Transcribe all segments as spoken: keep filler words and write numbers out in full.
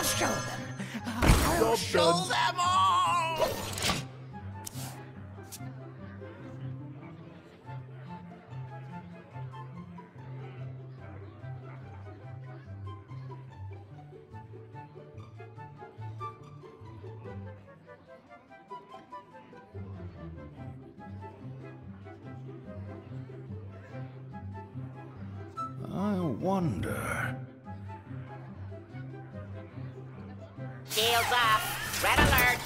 show them. I'll show them all. I wonder. Shields off. Red alert.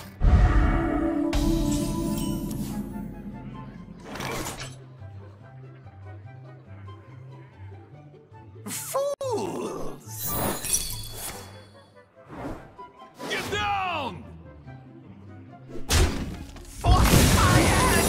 Fools! Get down! For fire!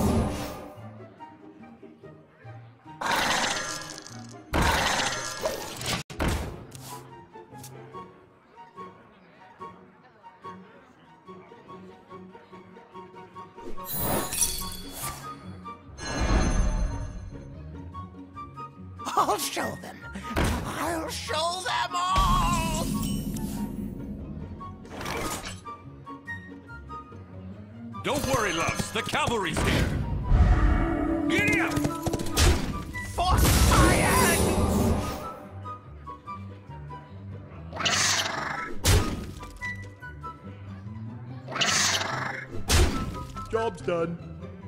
I'll show them. I'll show them all. Don't worry, loves. The cavalry's here. Giddy up! For fire! Job's done.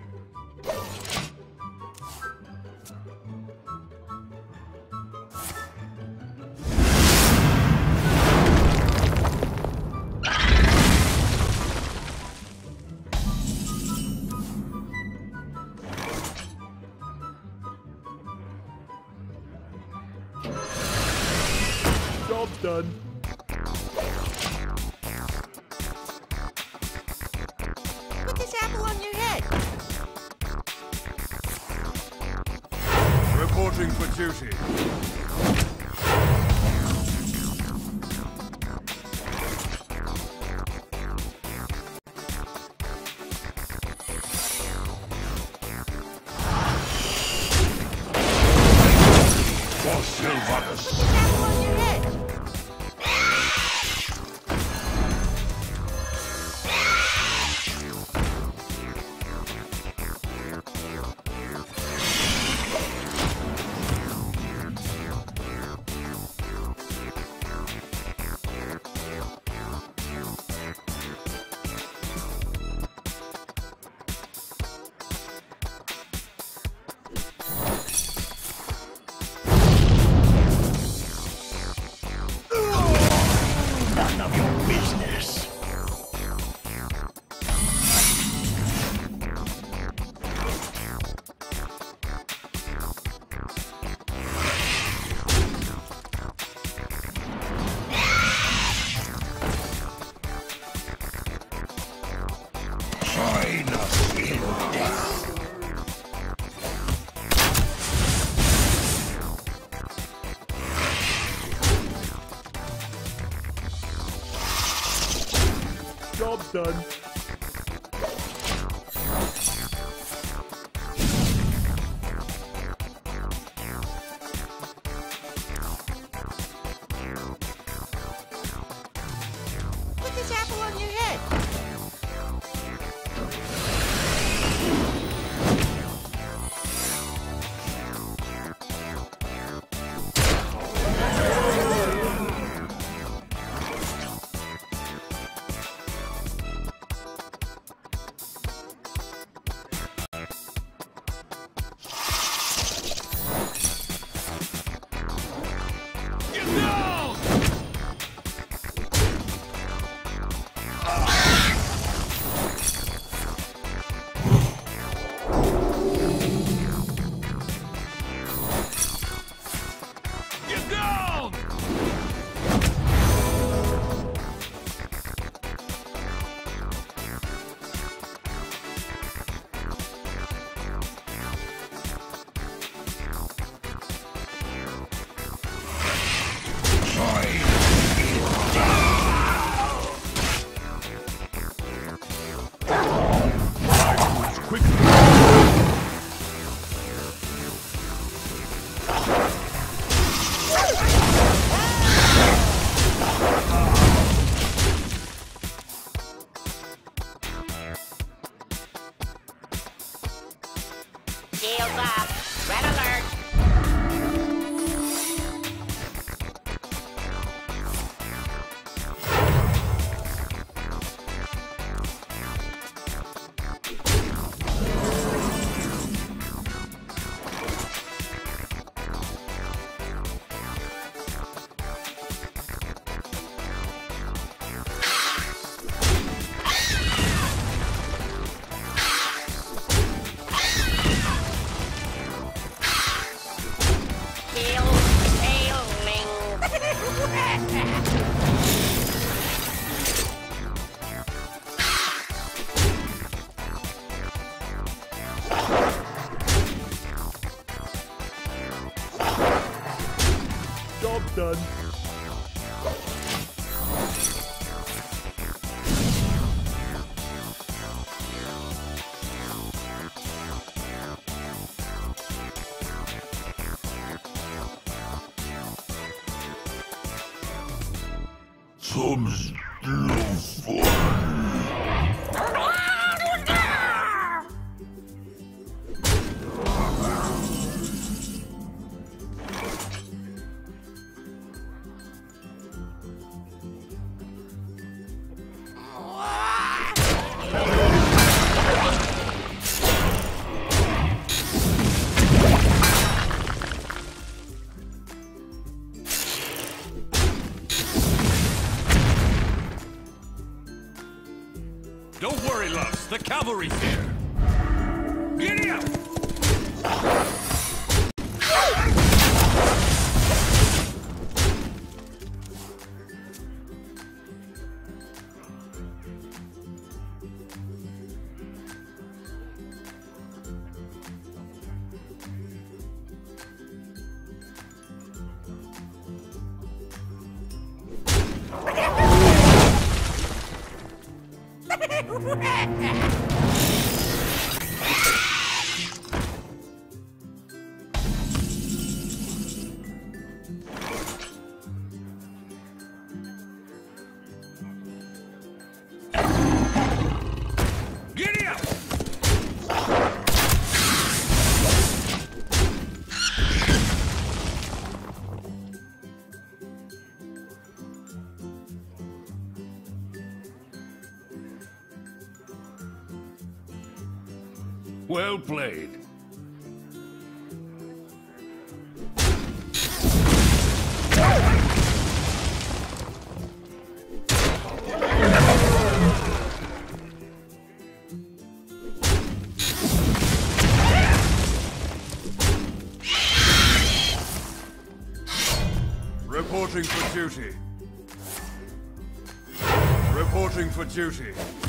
Job's done. Put this apple on your head. Reporting for duty. For Sylvanus. Put this apple on your head. None of your business. Join us in death. Job's done. Put this apple on your head. Shields up. Red alert. Job's done. Zum Schlussfall. Don't worry, loves. The cavalry's here. Giddy up! Giddy up! Well played. Reporting for duty. Reporting for duty.